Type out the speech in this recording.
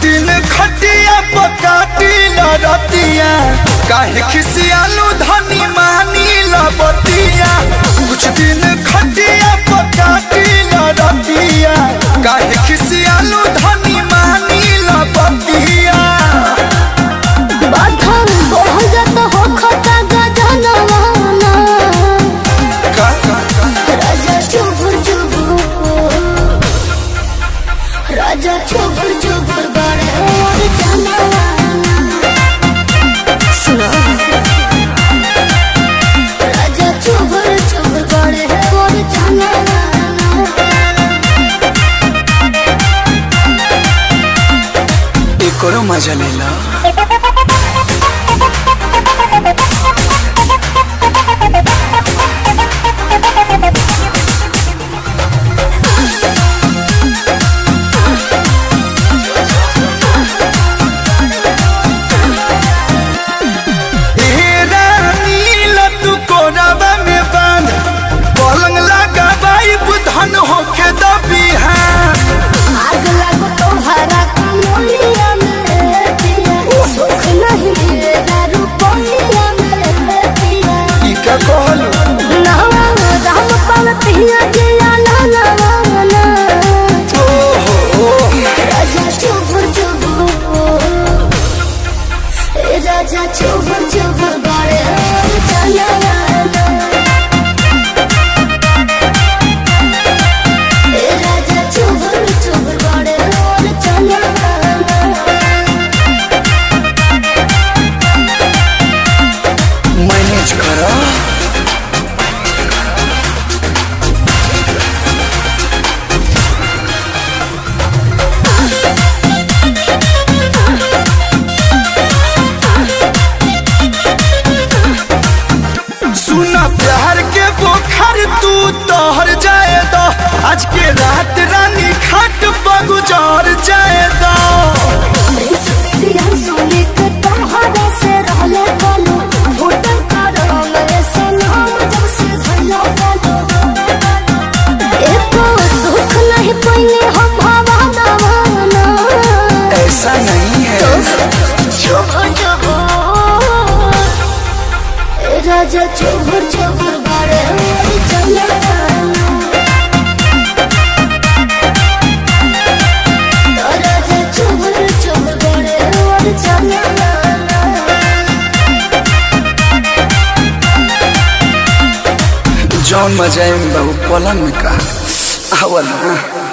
दिन खटिया पकाटी लड़तिया काहे खिसियालू धनी मानी लबतिया। कुछ दिन खटिया पकाटी लड़तिया काहे खिसियालू धनी मानी लबतिया। बाधन बहुत जत हो खता गजनवाना राजा चुबुर चुबुर राजा चुबुर चुबुर बड़े और जनवाना सुनो राजा चुबुर चुबुर बड़े और जनवाना। एकरो मजा लेला। होके दबी है आग लगो तोहरा कमलिया में पिया सुख नहीं मिलेगा रुपया में पिया। ई का कहलू नवा राम पाल पिया जिया लाना ओहो राजा चुबुर चुबुर राजा चुबुर चुबुर बड़े चलवाना मैनेज करो। सुना प्यार के बोखर तू तोहर जाए दो आज के रात रानी खाट पर गुजार जाए दो। ऐसा नहीं है राजा चुबुर चुबुर बड़े राजा चुबुर चुबुर बड़े जौन मजा है बहु पलंग में का आवल।